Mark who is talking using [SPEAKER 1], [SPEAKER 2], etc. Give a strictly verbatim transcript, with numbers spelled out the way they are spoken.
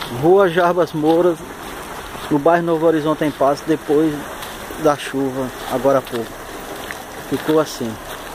[SPEAKER 1] Rua Jarbas Moura, no bairro Novo Horizonte em Passos, depois da chuva, agora há pouco. Ficou assim.